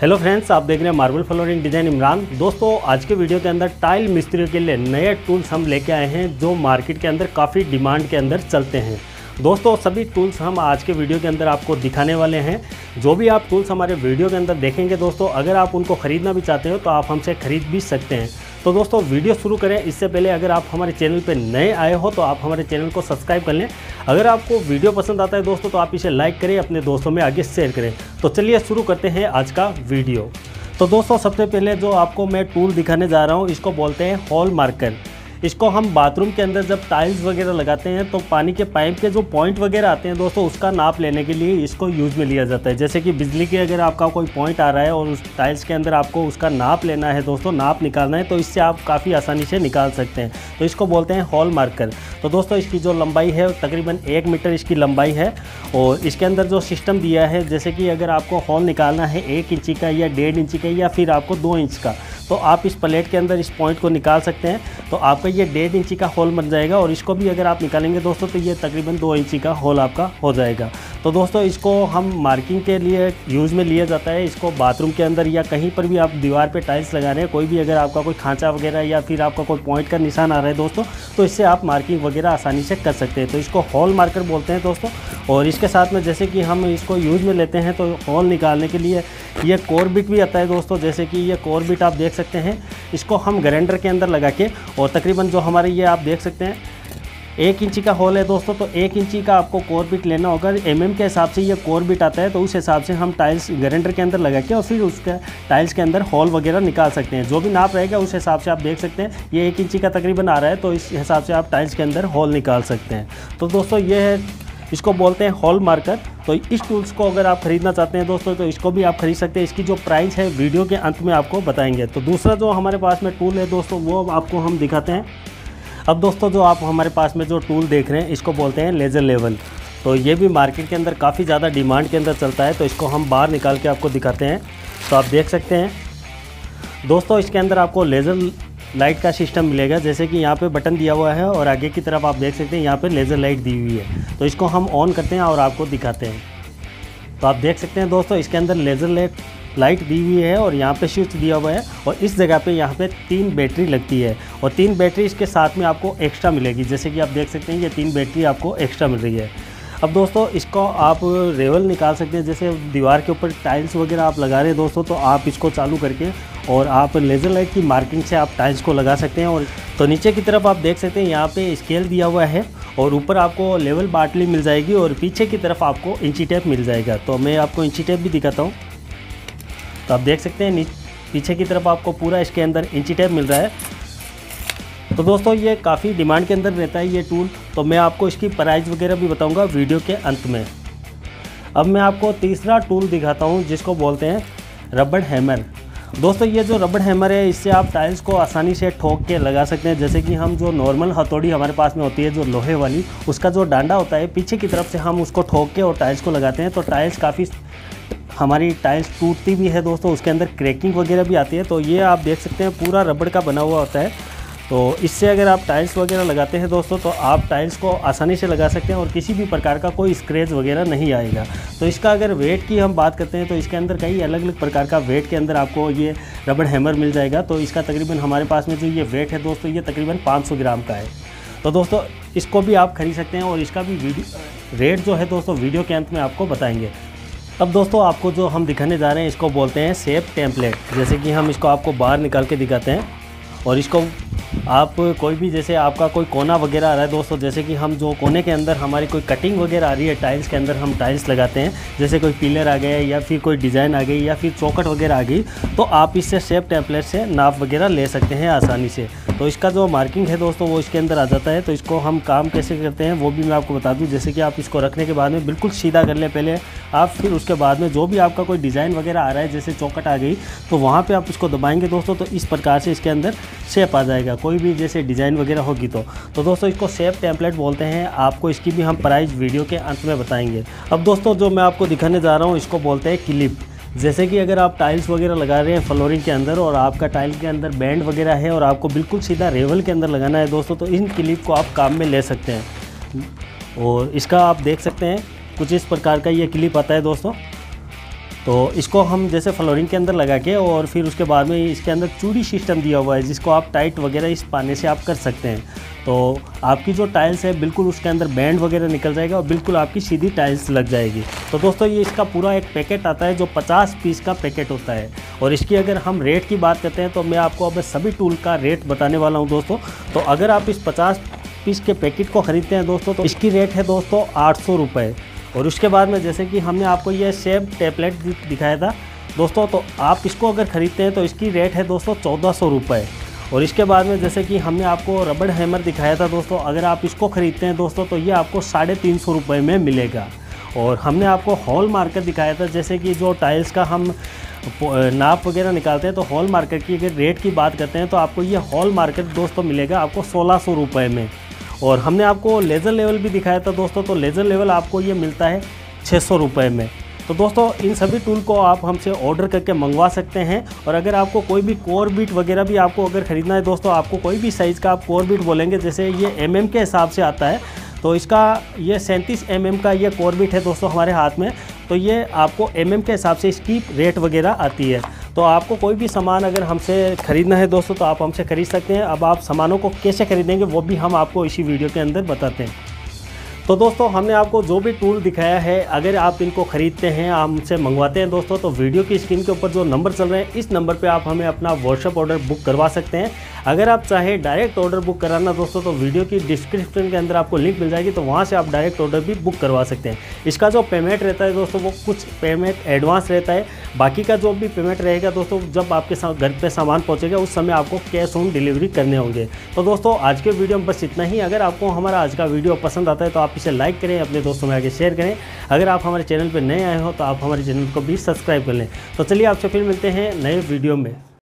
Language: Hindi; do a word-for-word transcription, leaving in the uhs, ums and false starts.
हेलो फ्रेंड्स, आप देख रहे हैं मार्बल फ्लोरिंग डिज़ाइन इमरान। दोस्तों, आज के वीडियो के अंदर टाइल मिस्त्रियों के लिए नए टूल्स हम लेके आए हैं जो मार्केट के अंदर काफ़ी डिमांड के अंदर चलते हैं। दोस्तों, सभी टूल्स हम आज के वीडियो के अंदर आपको दिखाने वाले हैं। जो भी आप टूल्स हमारे वीडियो के अंदर देखेंगे दोस्तों, अगर आप उनको ख़रीदना भी चाहते हो तो आप हमसे ख़रीद भी सकते हैं। तो दोस्तों, वीडियो शुरू करें इससे पहले अगर आप हमारे चैनल पर नए आए हो तो आप हमारे चैनल को सब्सक्राइब कर लें। अगर आपको वीडियो पसंद आता है दोस्तों तो आप इसे लाइक करें, अपने दोस्तों में आगे शेयर करें। तो चलिए शुरू करते हैं आज का वीडियो। तो दोस्तों, सबसे पहले जो आपको मैं टूल दिखाने जा रहा हूँ इसको बोलते हैं हॉल मार्कर। इसको हम बाथरूम के अंदर जब टाइल्स वगैरह लगाते हैं तो पानी के पाइप के जो पॉइंट वगैरह आते हैं दोस्तों, उसका नाप लेने के लिए इसको यूज़ में लिया जाता है। जैसे कि बिजली के अगर आपका कोई पॉइंट आ रहा है और उस टाइल्स के अंदर आपको उसका नाप लेना है दोस्तों, नाप निकालना है, तो इससे आप काफ़ी आसानी से निकाल सकते हैं। तो इसको बोलते हैं हॉल मार्कर। तो दोस्तों, इसकी जो लंबाई है तकरीबन एक मीटर इसकी लंबाई है और इसके अंदर जो सिस्टम दिया है, जैसे कि अगर आपको हॉल निकालना है एक इंची का या डेढ़ इंची का या फिर आपको दो इंच का, तो आप इस प्लेट के अंदर इस पॉइंट को निकाल सकते हैं। तो आपका ये डेढ़ इंची का होल बन जाएगा और इसको भी अगर आप निकालेंगे दोस्तों तो ये तकरीबन दो इंची का होल आपका हो जाएगा। तो दोस्तों, इसको हम मार्किंग के लिए यूज़ में लिया जाता है। इसको बाथरूम के अंदर या कहीं पर भी आप दीवार पे टाइल्स लगा रहे हैं, कोई भी अगर आपका कोई खांचा वगैरह या फिर आपका कोई पॉइंट का निशान आ रहा है दोस्तों, तो इससे आप मार्किंग वगैरह आसानी से कर सकते हैं। तो इसको हॉल मार्कर बोलते हैं दोस्तों। और इसके साथ में जैसे कि हम इसको यूज़ में लेते हैं तो हॉल निकालने के लिए ये कोर बिट भी आता है दोस्तों। जैसे कि ये कोर बिट आप देख सकते हैं, इसको हम ग्राइंडर के अंदर लगा के और तकरीबन जो हमारे ये आप देख सकते हैं एक इंची का होल है दोस्तों, तो एक इंची का आपको कोर बिट लेना होगा। एमएम के हिसाब से ये कोर बिट आता है, तो उस हिसाब से हम टाइल्स ग्राइंडर के अंदर लगा के और फिर उसके टाइल्स के अंदर होल वगैरह निकाल सकते हैं। जो भी नाप रहेगा उस हिसाब से आप देख सकते हैं, ये एक इंची का तकरीबन आ रहा है, तो इस हिसाब से आप टाइल्स के अंदर होल निकाल सकते हैं। तो दोस्तों, ये है, इसको बोलते हैं हॉल मार्कर। तो इस टूल्स को अगर आप ख़रीदना चाहते हैं दोस्तों तो इसको भी आप खरीद सकते हैं। इसकी जो प्राइस है वीडियो के अंत में आपको बताएंगे। तो दूसरा जो हमारे पास में टूल है दोस्तों, वो आपको हम दिखाते हैं। अब दोस्तों, जो आप हमारे पास में जो टूल देख रहे हैं इसको बोलते हैं लेज़र लेवल। तो ये भी मार्केट के अंदर काफ़ी ज़्यादा डिमांड के अंदर चलता है। तो इसको हम बाहर निकाल के आपको दिखाते हैं। तो आप देख सकते हैं दोस्तों, इसके अंदर आपको लेज़र लाइट का सिस्टम मिलेगा। जैसे कि यहाँ पे बटन दिया हुआ है और आगे की तरफ आप देख सकते हैं यहाँ पे लेज़र लाइट दी हुई है। तो इसको हम ऑन करते हैं और आपको दिखाते हैं। तो आप देख सकते हैं दोस्तों, इसके अंदर लेज़र लाइट लाइट दी हुई है और यहाँ पे स्विच दिया हुआ है और इस जगह पे यहाँ पे तीन बैटरी लगती है और तीन बैटरी इसके साथ में आपको एक्स्ट्रा मिलेगी। जैसे कि आप देख सकते हैं ये तीन बैटरी आपको एक्स्ट्रा मिल रही है। अब दोस्तों, इसको आप रेवल निकाल सकते हैं। जैसे दीवार के ऊपर टाइल्स वगैरह आप लगा रहे हैं दोस्तों, तो आप इसको चालू करके और आप लेज़र लाइट की मार्किंग से आप टाइल्स को लगा सकते हैं। और तो नीचे की तरफ आप देख सकते हैं यहाँ पे स्केल दिया हुआ है और ऊपर आपको लेवल बाटली मिल जाएगी और पीछे की तरफ आपको इंची टेप मिल जाएगा। तो मैं आपको इंची टेप भी दिखाता हूँ। तो आप देख सकते हैं पीछे की तरफ आपको पूरा इसके अंदर इंची टेप मिल रहा है। तो दोस्तों, ये काफ़ी डिमांड के अंदर रहता है ये टूल। तो मैं आपको इसकी प्राइस वगैरह भी बताऊंगा वीडियो के अंत में। अब मैं आपको तीसरा टूल दिखाता हूं जिसको बोलते हैं रबड़ हैमर। दोस्तों, ये जो रबड़ हैमर है इससे आप टाइल्स को आसानी से ठोक के लगा सकते हैं। जैसे कि हम जो नॉर्मल हथौड़ी हमारे पास में होती है जो लोहे वाली, उसका जो डांडा होता है पीछे की तरफ से हम उसको ठोक के और टाइल्स को लगाते हैं। तो टाइल्स काफ़ी हमारी टाइल्स टूटती भी है दोस्तों, उसके अंदर क्रैकिंग वगैरह भी आती है। तो ये आप देख सकते हैं पूरा रबड़ का बना हुआ होता है। तो इससे अगर आप टाइल्स वगैरह लगाते हैं दोस्तों तो आप टाइल्स को आसानी से लगा सकते हैं और किसी भी प्रकार का कोई स्क्रैच वगैरह नहीं आएगा। तो इसका अगर वेट की हम बात करते हैं तो इसके अंदर कई अलग अलग प्रकार का वेट के अंदर आपको ये रबड़ हैमर मिल जाएगा। तो इसका तकरीबन हमारे पास में जो ये वेट है दोस्तों, ये तकरीबन पाँच सौ ग्राम का है। तो दोस्तों, इसको भी आप खरीद सकते हैं और इसका भी वीडियो रेट जो है दोस्तों वीडियो के अंत में आपको बताएंगे। अब दोस्तों, आपको जो हम दिखाने जा रहे हैं इसको बोलते हैं शेप टेम्पलेट। जैसे कि हम इसको आपको बाहर निकाल के दिखाते हैं और इसको आप कोई भी, जैसे आपका कोई कोना वगैरह आ रहा है दोस्तों, जैसे कि हम जो कोने के अंदर हमारी कोई कटिंग वगैरह आ रही है टाइल्स के अंदर, हम टाइल्स लगाते हैं, जैसे कोई पिलर आ गए या फिर कोई डिज़ाइन आ गई या फिर चौखट वगैरह आ गई, तो आप इससे शेप टेम्पलेट से नाप वगैरह ले सकते हैं आसानी से। तो इसका जो मार्किंग है दोस्तों वो इसके अंदर आ जाता है। तो इसको हम काम कैसे करते हैं वो भी मैं आपको बता दूं। जैसे कि आप इसको रखने के बाद में बिल्कुल सीधा कर ले पहले आप, फिर उसके बाद में जो भी आपका कोई डिज़ाइन वगैरह आ रहा है, जैसे चौखट आ गई, तो वहाँ पे आप इसको दबाएंगे दोस्तों, तो इस प्रकार से इसके अंदर शेप आ जाएगा। कोई भी जैसे डिज़ाइन वगैरह होगी तो तो दोस्तों, इसको शेप टेम्पलेट बोलते हैं। आपको इसकी भी हम प्राइस वीडियो के अंत में बताएंगे। अब दोस्तों, जो मैं आपको दिखाने जा रहा हूँ इसको बोलते हैं क्लिप। जैसे कि अगर आप टाइल्स वगैरह लगा रहे हैं फ्लोरिंग के अंदर और आपका टाइल के अंदर बैंड वगैरह है और आपको बिल्कुल सीधा रेवल के अंदर लगाना है दोस्तों, तो इन क्लिप को आप काम में ले सकते हैं। और इसका आप देख सकते हैं कुछ इस प्रकार का ये क्लिप आता है दोस्तों। तो इसको हम जैसे फ्लोरिंग के अंदर लगा के और फिर उसके बाद में इसके अंदर चूड़ी सिस्टम दिया हुआ है जिसको आप टाइट वगैरह इस पाने से आप कर सकते हैं। तो आपकी जो टाइल्स है बिल्कुल उसके अंदर बैंड वगैरह निकल जाएगा और बिल्कुल आपकी सीधी टाइल्स लग जाएगी। तो दोस्तों ये इसका पूरा एक पैकेट आता है जो पचास पीस का पैकेट होता है। और इसकी अगर हम रेट की बात करते हैं तो मैं आपको अब सभी टूल का रेट बताने वाला हूँ दोस्तों। तो अगर आप इस पचास पीस के पैकेट को ख़रीदते हैं दोस्तों तो इसकी रेट है दोस्तों आठ सौ रुपये। और उसके बाद में जैसे कि हमने आपको ये सेब टेपलेट दिखाया था दोस्तों, तो आप इसको अगर ख़रीदते हैं तो इसकी रेट है दोस्तों चौदह सौ रुपये। और इसके बाद में जैसे कि हमने आपको रबड़ हैमर दिखाया था दोस्तों, अगर आप इसको ख़रीदते हैं दोस्तों तो ये आपको साढ़े तीन सौ रुपये में मिलेगा। और हमने आपको हॉल मार्कर दिखाया था, जैसे कि जो टाइल्स का हम नाप वगैरह निकालते हैं तो हॉल मार्कर की अगर रेट की बात करते हैं तो आपको ये हॉल मार्कर दोस्तों मिलेगा आपको सोलह सौ रुपये में। और हमने आपको लेज़र लेवल भी दिखाया था दोस्तों, तो लेज़र लेवल आपको ये मिलता है छः सौ रुपये में। तो दोस्तों इन सभी टूल को आप हमसे ऑर्डर करके मंगवा सकते हैं। और अगर आपको कोई भी कोर बीट वगैरह भी आपको अगर ख़रीदना है दोस्तों, आपको कोई भी साइज़ का आप कोर बीट बोलेंगे, जैसे ये एम एम के हिसाब से आता है, तो इसका ये सैंतीस एम एम का ये कोर बीट है दोस्तों हमारे हाथ में। तो ये आपको एम एम के हिसाब से इसकी रेट वगैरह आती है। तो आपको कोई भी सामान अगर हमसे ख़रीदना है दोस्तों तो आप हमसे ख़रीद सकते हैं। अब आप सामानों को कैसे ख़रीदेंगे वो भी हम आपको इसी वीडियो के अंदर बताते हैं। तो दोस्तों हमने आपको जो भी टूल दिखाया है, अगर आप इनको ख़रीदते हैं, हमसे मंगवाते हैं दोस्तों, तो वीडियो की स्क्रीन के ऊपर जो नंबर चल रहे हैं इस नंबर पे आप हमें अपना व्हाट्सएप ऑर्डर बुक करवा सकते हैं। अगर आप चाहें डायरेक्ट ऑर्डर बुक कराना दोस्तों तो वीडियो की डिस्क्रिप्शन के अंदर आपको लिंक मिल जाएगी, तो वहाँ से आप डायरेक्ट ऑर्डर भी बुक करवा सकते हैं। इसका जो पेमेंट रहता है दोस्तों वो कुछ पेमेंट एडवांस रहता है, बाकी का जो भी पेमेंट रहेगा दोस्तों जब आपके घर पे सामान पहुँचेगा उस समय आपको कैश ऑन डिलीवरी करने होंगे। तो दोस्तों आज के वीडियो में बस इतना ही। अगर आपको हमारा आज का वीडियो पसंद आता है तो आप इसे लाइक करें, अपने दोस्तों में आगे शेयर करें। अगर आप हमारे चैनल पर नए आए हो तो आप हमारे चैनल को भी सब्सक्राइब कर लें। तो चलिए आपसे फिर मिलते हैं नए वीडियो में।